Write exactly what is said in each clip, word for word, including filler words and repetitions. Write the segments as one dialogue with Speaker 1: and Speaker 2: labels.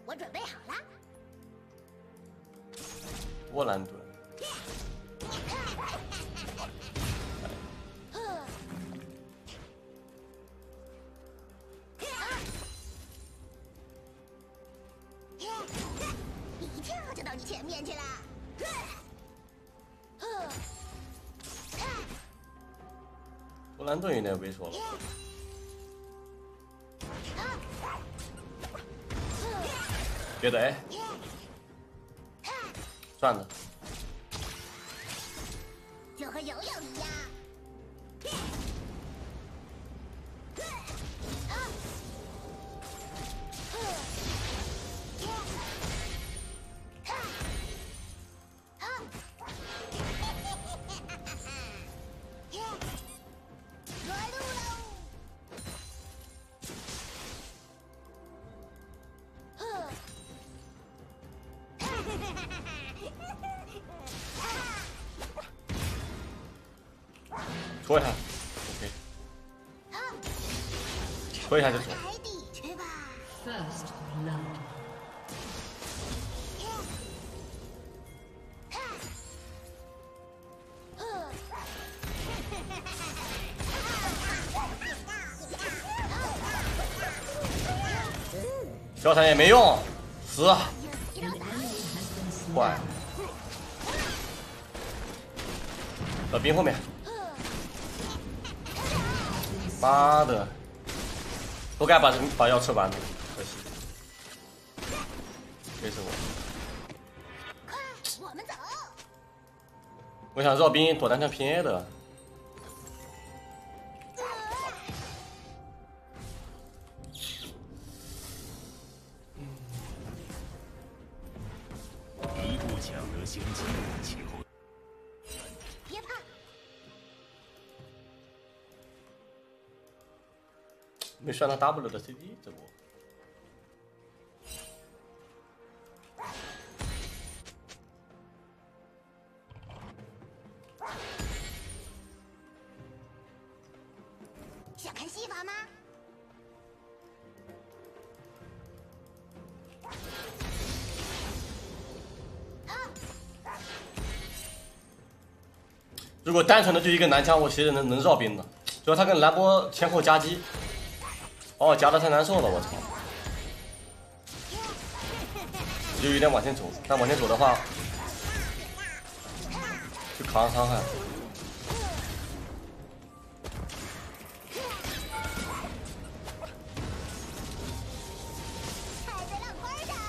Speaker 1: 我准备好了。
Speaker 2: 波兰盾。
Speaker 1: 一跳就到你前面去了。
Speaker 2: 波兰盾有点猥琐了。别的哎，算了。
Speaker 1: 就和游泳一样。
Speaker 2: 戳一下 ，OK， 戳一下就中。
Speaker 1: 海底去吧。
Speaker 3: First blood.
Speaker 2: 貂蝉也没用，死！坏。到冰后面。妈的！不该把把药吃完的，可惜。这是我。
Speaker 1: 快，我们走。
Speaker 2: 我想绕冰躲单成偏的。
Speaker 4: 一步抢得先机，其后。
Speaker 1: 别怕。
Speaker 2: 没选到 W 的 C D 这波。
Speaker 1: 想看戏法吗？
Speaker 2: 如果单纯的就一个男枪，我其实能能绕冰的，主要他跟兰波前后夹击。哦，夹的太难受了，我操！就有点往前走，但往前走的话，就扛伤害。
Speaker 1: 踩在浪花上。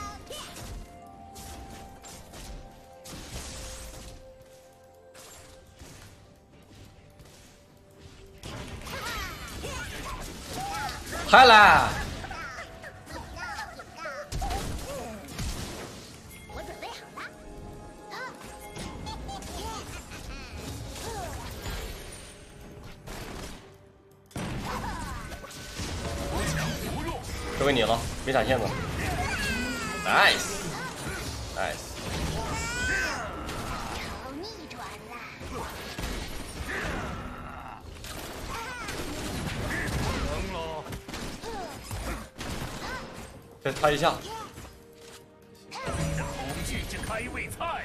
Speaker 2: 嗨啦！
Speaker 1: 我准备好了。
Speaker 2: 交给你了，没闪现的 ，nice，nice。
Speaker 1: 好逆转了。
Speaker 4: 成了。
Speaker 2: 再擦一下。
Speaker 4: 恐惧之开胃菜。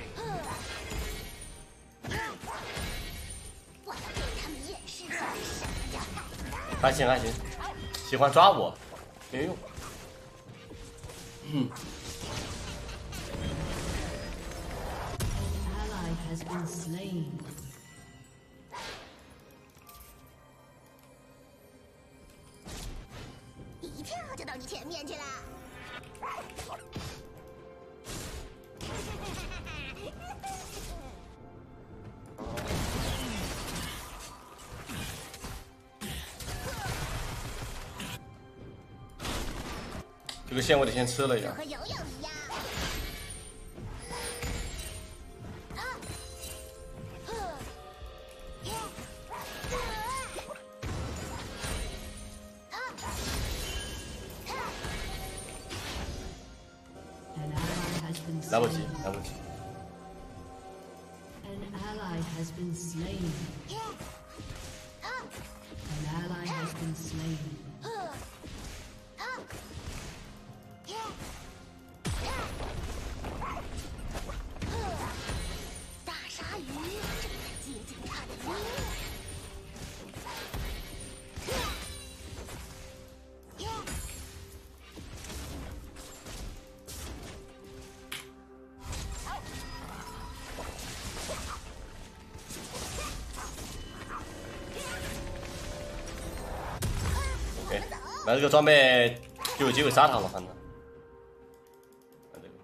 Speaker 1: 我要给他们演示下什么叫海洋。
Speaker 2: 还行还行，喜欢抓我，没用。嗯。
Speaker 3: Ally has been slain.
Speaker 1: 一跳就到你前面去了。
Speaker 2: 这个线我得先吃了呀。
Speaker 1: 和游泳一样。
Speaker 2: 来不及，来不及。
Speaker 3: An ally has been slain. An ally has been slain.
Speaker 2: 那这个装备就有机会杀他了，反正。那这个。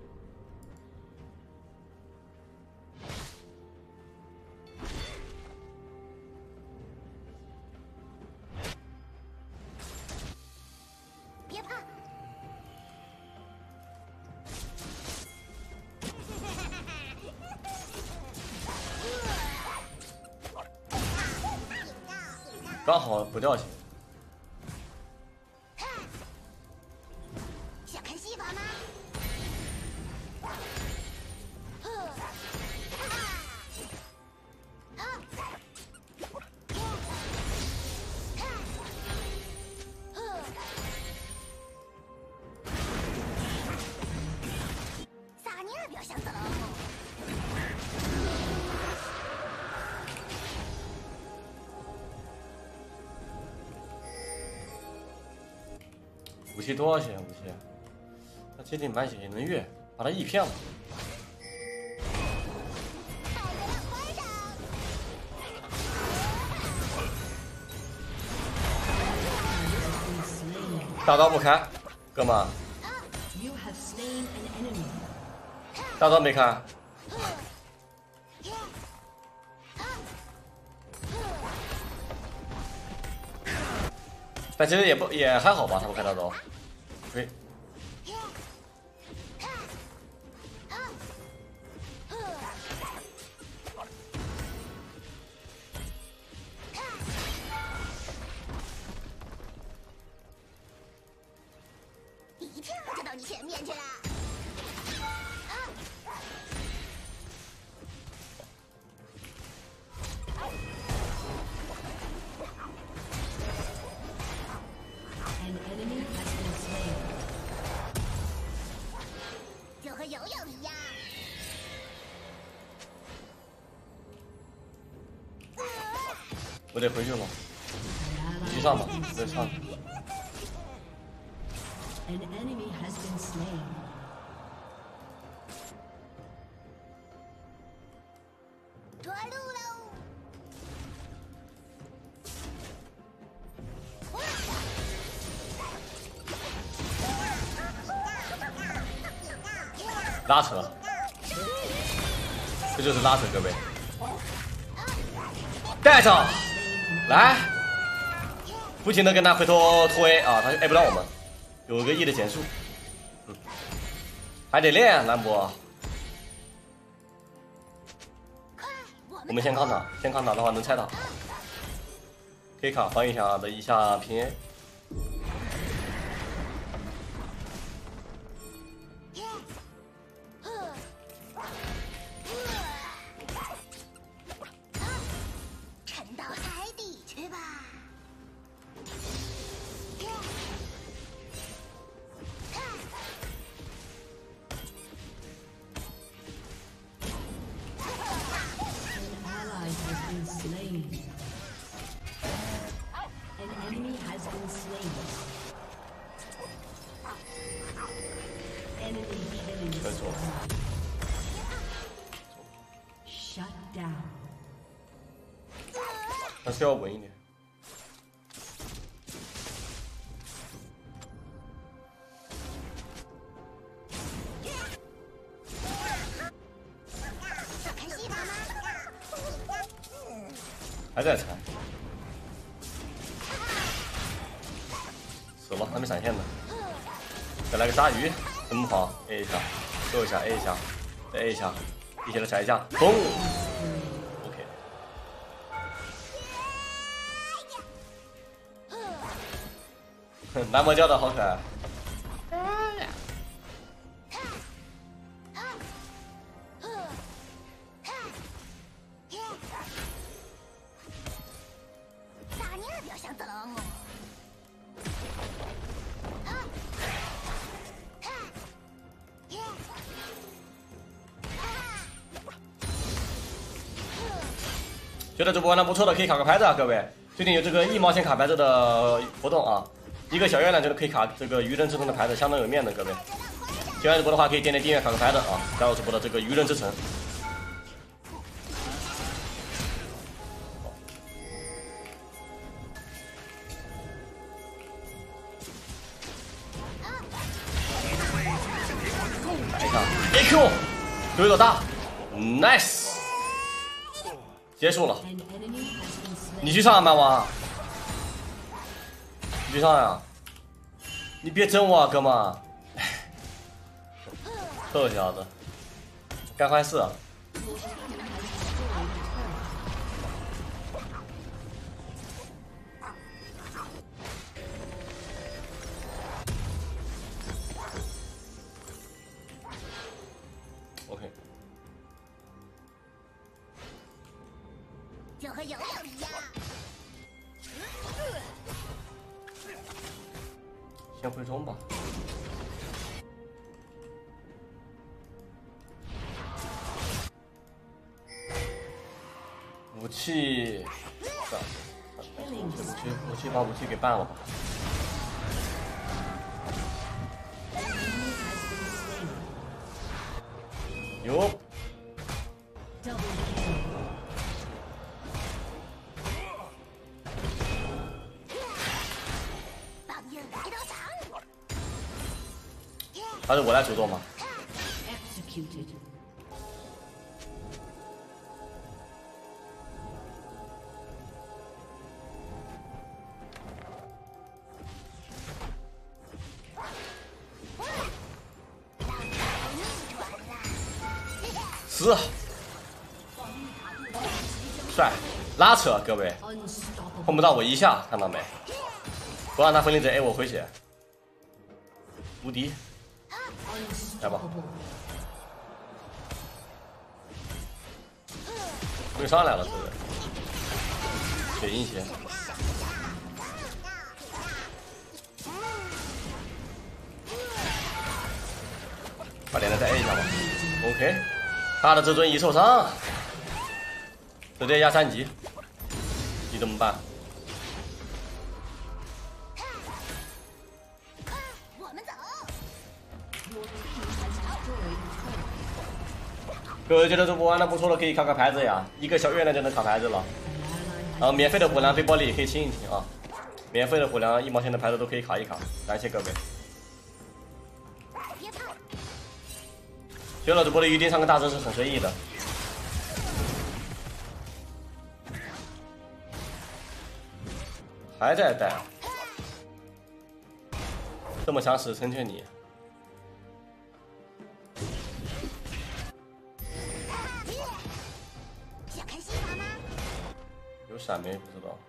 Speaker 1: 别怕。
Speaker 2: 刚好不掉血。
Speaker 1: 想看戏法吗？撒尼尔表现得了。
Speaker 2: 武器多少血？武器？那铁定满血也能越，把他一骗了。大刀不开，哥们儿。大刀没开。但其实也不也还好吧，他们开大刀。对。
Speaker 1: 一跳就到你前面去了。就和游泳一样。
Speaker 2: 我得回去了，继续上吧，再上。
Speaker 3: An enemy has been slain.
Speaker 1: 着陆喽！
Speaker 2: 拉扯，这就是拉扯，各位。带上，来，不停的跟他回头拖 A 啊，他就 A 不了我们，有个 E 的减速，嗯，还得练兰博。我们先扛他，先扛他的话能拆他，可以卡防一下的一下平 A。还是要稳一点。还在踩，死了，还没闪现呢。再来个鲨鱼，怎么跑 ？A 一下，收一下 ，A 一下，再 A 一下，一起来踩一下，嘣 ！OK。哼，蓝魔教的好可爱。觉得这波玩的不错的，可以卡个牌子啊，各位。最近有这个一毛钱卡牌子的活动啊，一个小月亮就可以卡这个愚人之城的牌子，相当有面的，各位。喜欢这波的话，可以点点订阅，卡个牌子啊，加入这波的这个愚人之城。 A Q， 对着打 ，nice， 结束了。
Speaker 3: An enemy has been slain.
Speaker 2: 你去上班吗？你去上呀？你别整我啊，哥们儿！臭小子，干坏事啊！ OK，
Speaker 1: 就和游泳一样。
Speaker 2: 先回中吧。武器，算了，武器武器把武器给办了吧。 哟，
Speaker 3: Double kill.
Speaker 1: 棒硬一刀掌。
Speaker 2: 还是我来主动吗？
Speaker 3: Executed.
Speaker 2: 是，帅，拉扯，各位，
Speaker 3: Unstoppable.
Speaker 2: 碰不到我一下，看到没？不让他分离者 A 我回血，无敌，来吧，
Speaker 3: Unstoppable.
Speaker 2: 对上来了，是不是？血阴血，把脸蛋再 A 一下吧。OK， 他的至尊一受伤，直接压三级，你怎么办？
Speaker 1: 我们走。
Speaker 2: 各位觉得主播玩的不错的，可以卡个牌子呀，一个小月亮就能卡牌子了。然后免费的火粮背包里也可以清一清啊，免费的火粮一毛钱的牌子都可以卡一卡，感谢各位。
Speaker 1: 别怕，
Speaker 2: 学了主播的鱼钉上个大字是很随意的。还在带，这么强势，成全你。
Speaker 1: 想看戏法吗？
Speaker 2: 有闪没？不知道。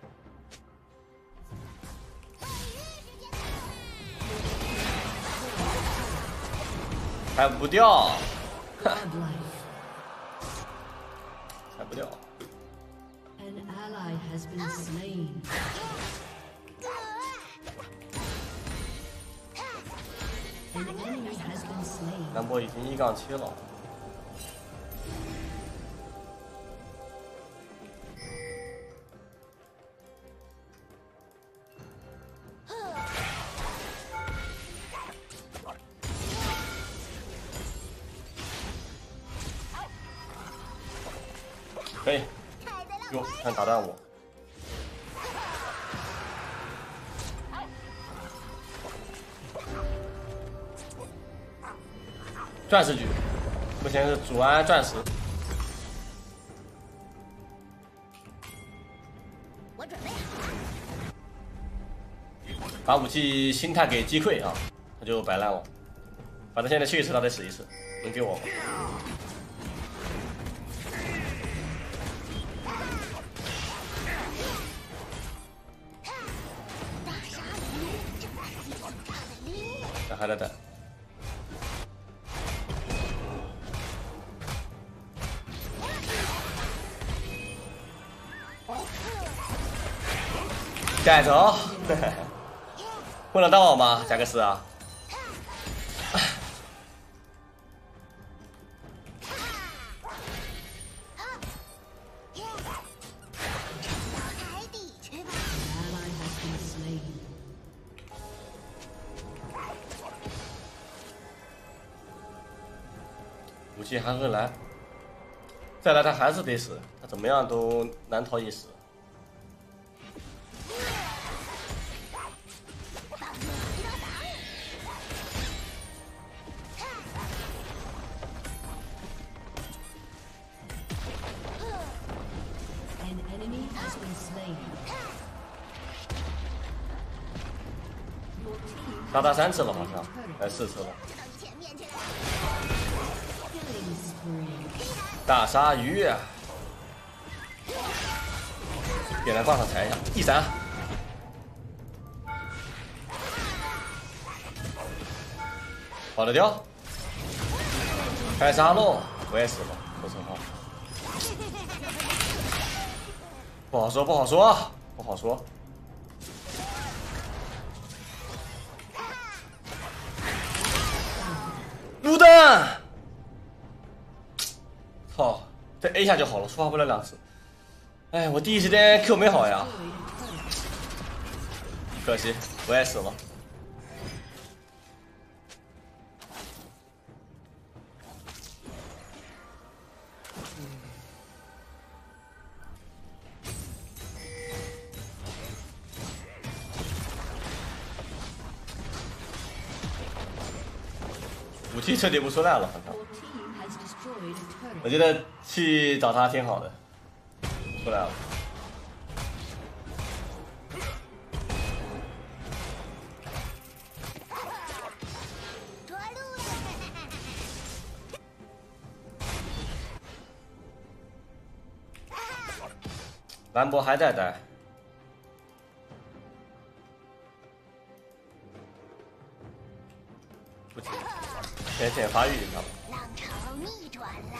Speaker 2: 踩不掉，
Speaker 3: Godlike.
Speaker 2: 踩不掉。
Speaker 3: An ally has been slain. An enemy has been slain.
Speaker 2: 兰博已经一杠七了。可以，哟，看打断我。钻石局，目前是主安钻石。
Speaker 1: 我准备好。
Speaker 2: 把武器心态给击溃啊，他就摆烂了。反正现在去一次，他得死一次，能给我吗？
Speaker 1: 大鲨鱼正在吸取它的灵魂。
Speaker 2: 那还在等。带走，混得到我吗，贾克斯啊？
Speaker 1: 海底去吧。
Speaker 3: An ally has been slain.
Speaker 2: 武器还会来，再来他还是得死，他怎么样都难逃一死。 打他三次了，好像，哎，四次了。大鲨鱼，点燃棒上踩一下，一闪，跑得掉，开杀喽！我也死了，说实话，不好说，不好说，不好说。卤蛋，操！再 A 一下就好了，触发不了两次。哎，我第一时间 Q 没好呀，可惜我也死了。武器彻底不出来了，好像。我觉得去找他挺好的，出来了。兰博还在待。不行，先先发育一下吧。
Speaker 1: 浪潮逆转了。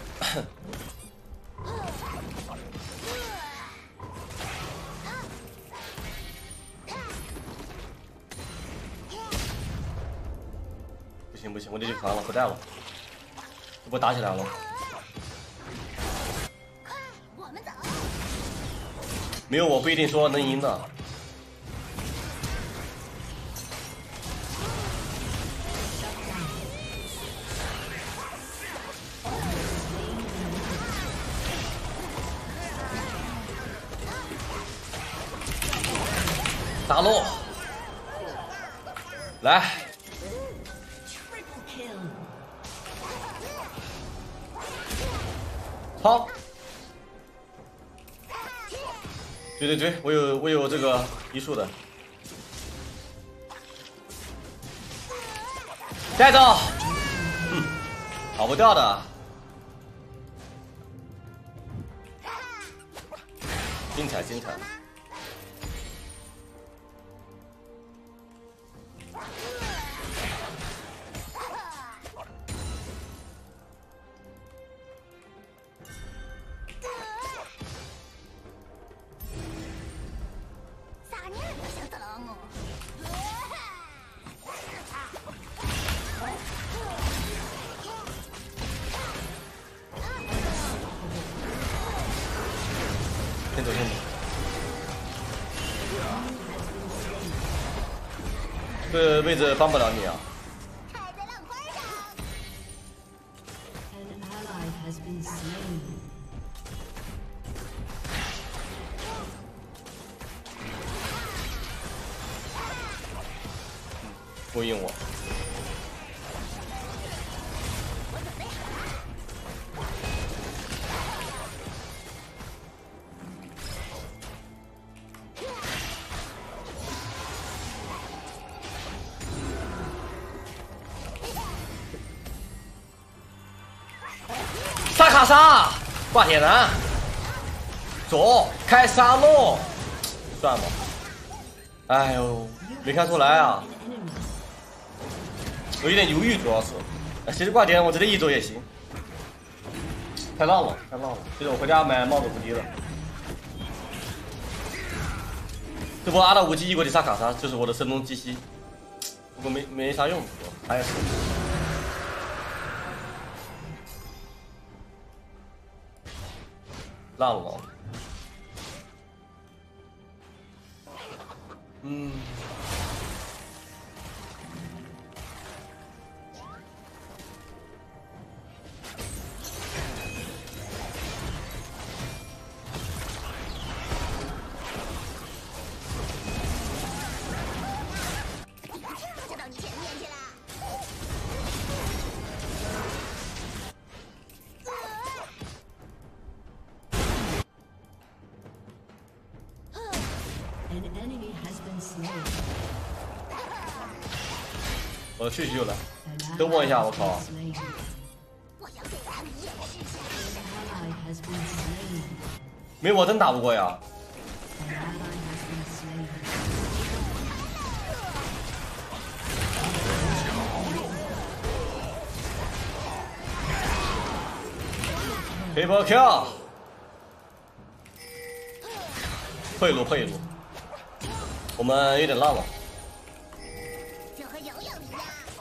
Speaker 2: 不行不行，我得去扛了，不带了，这不打起来了。
Speaker 1: 快，我们走。
Speaker 2: 没有我不一定说能赢的。打喽！来，好，追追追！我有我有这个医术的，带走，嗯，跑不掉的，精彩精彩！先走先走，这位置帮不了你啊。
Speaker 1: 踩在浪花上。
Speaker 3: An ally has been slain.
Speaker 2: 勾引我。萨卡莎挂铁男，走开沙漏，算吧。哎呦，没看出来啊，我有点犹豫，主要是，哎，其实挂点我直接一走也行。太浪了，太浪了。其实我回家买帽子无敌了。这波阿达无极一国的萨卡莎就是我的声东击西，不过没没啥用，还是。浪了，嗯，
Speaker 1: 就到你前面去了。
Speaker 3: An enemy has been slain.
Speaker 2: 我去去就来，等我一下，我靠！
Speaker 1: 我要给他们演示一下。
Speaker 3: Ally has been slain.
Speaker 2: 没我真打不过呀。
Speaker 3: An ally has been slain.
Speaker 2: Triple kill， 破一路破一路，我们有点浪了。
Speaker 1: 就和游泳一样。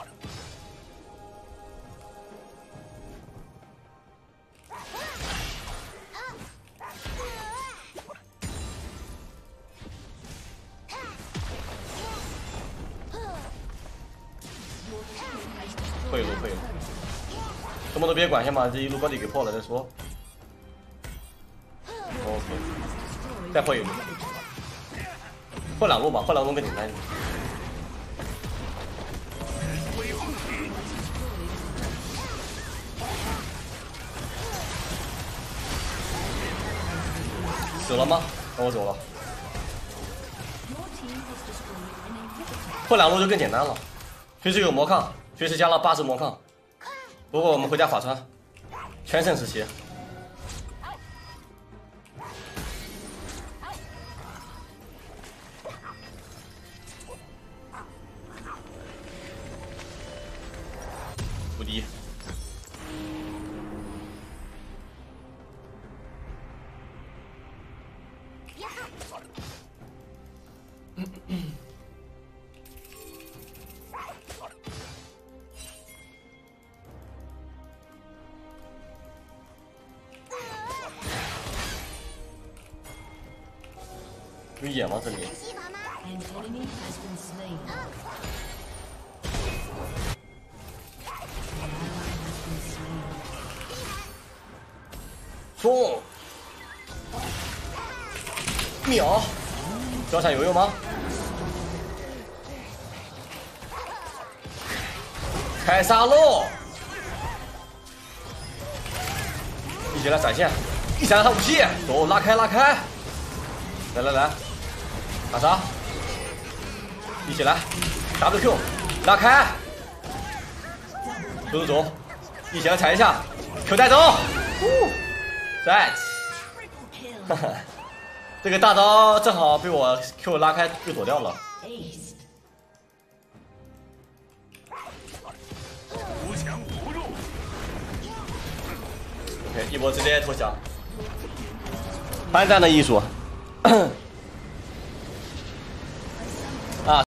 Speaker 2: 破一路破一路，什么都别管，先把这一路高地给破了再说。OK， 再破一路，破两路吧，破两路更简单一点。 走了吗？那我走了。破两路就更简单了，随时有魔抗，随时加了八十魔抗。不过我们回家法穿，全盛时期。无敌。 有野吗？这里？
Speaker 3: An enemy has been slain. An ally has been slain.
Speaker 2: 冲！秒！交闪有用吗？开沙漏！一起来闪现，一闪他武器，走，拉开拉开！来来来！ 打啥？一起来 ，W Q， 拉开，走走走，一起来踩一下 ，Q 带走，再，哈哈，这个大招正好被我 Q 拉开就躲掉了。
Speaker 3: Ace.
Speaker 4: 无强不入。
Speaker 2: OK， 一波直接投降，搬战的艺术。